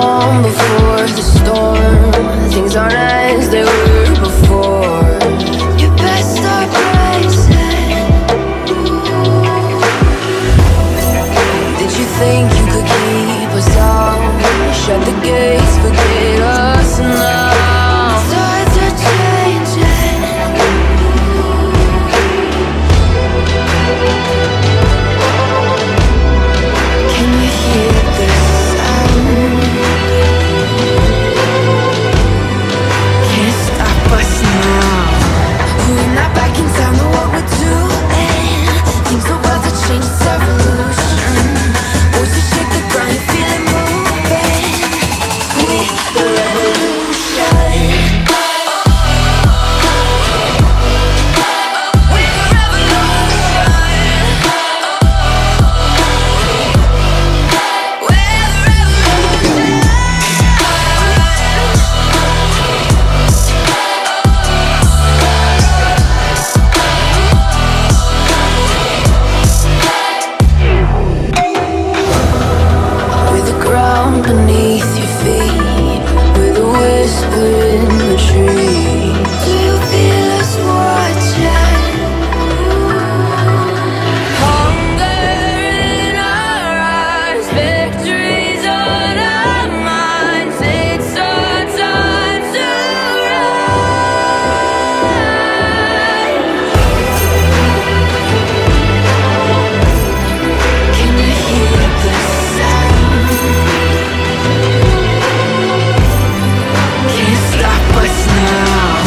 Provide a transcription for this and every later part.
calm before the storm. Things aren't as they were before. You best start bracing. Did you think you could keep us out? Shut the gates, forget us now. Tides are changing. Can you hear the sound? Can't stop us now. We're not back in time, know what we're doing. Things are about to change, it's evolution. Voices shake the ground, you feel it moving. With the revolution. With the With the ground beneath your feet, with a whisper in the tree. Do you feel us watching? Hunger in our eyes, victories on our minds. It's our time to rise. Can you hear the sound? Can't stop us now.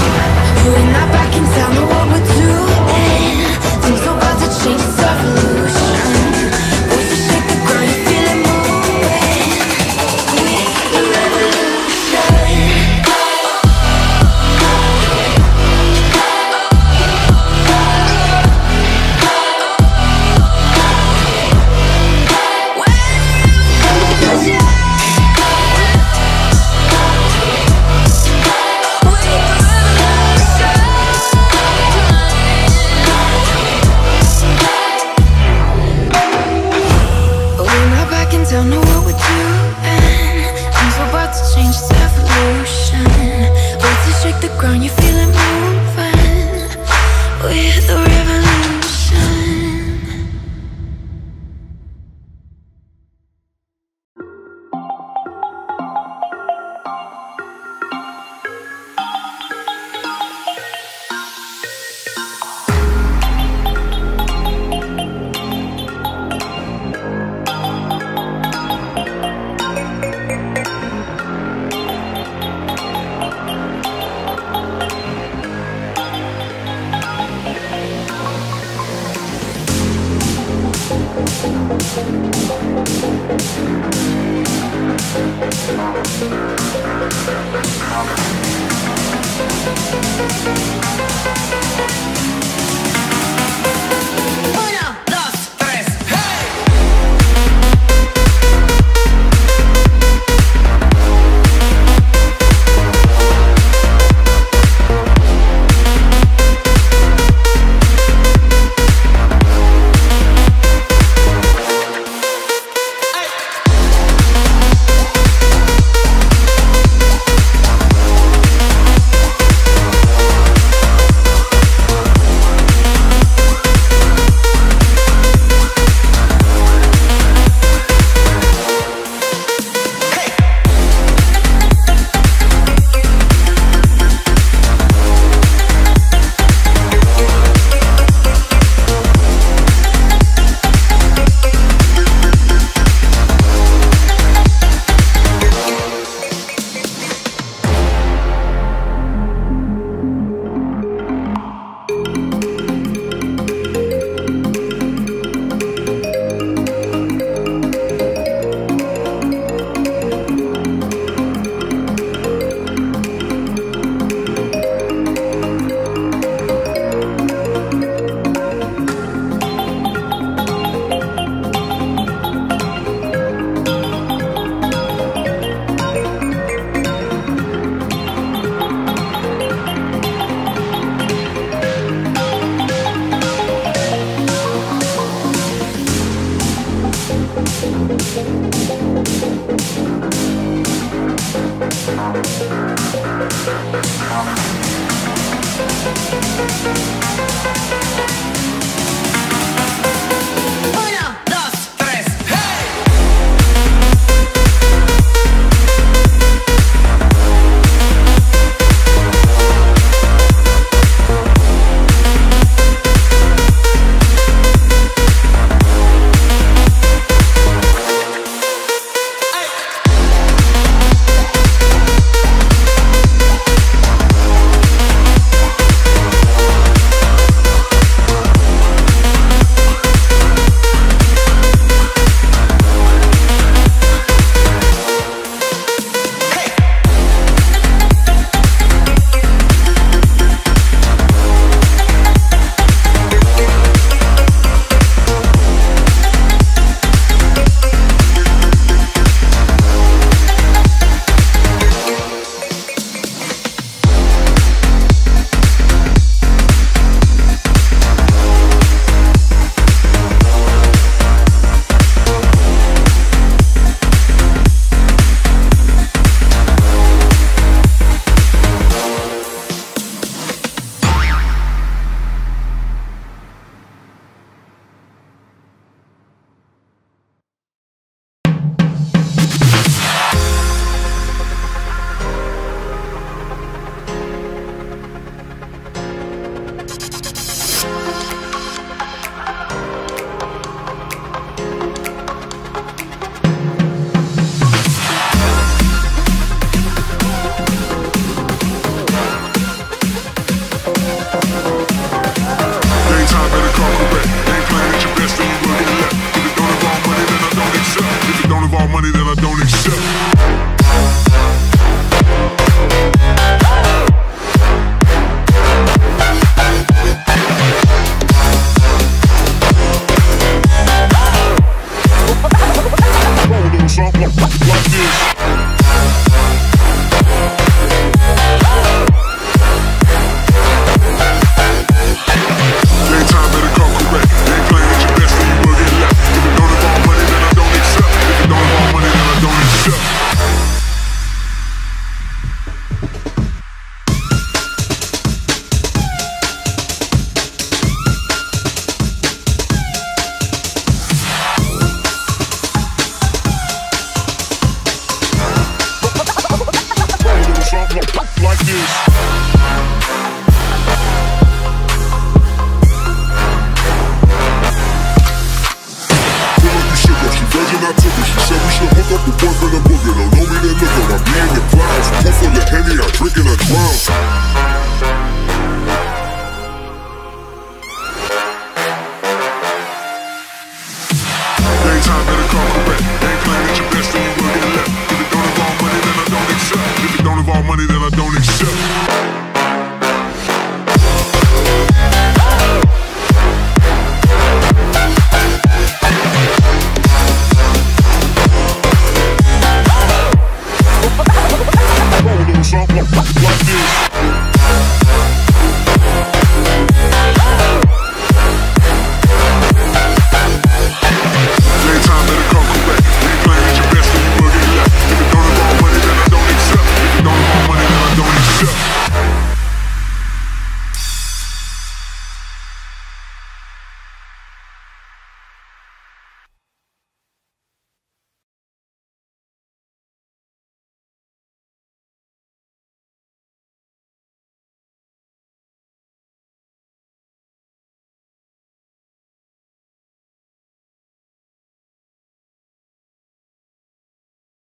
like this.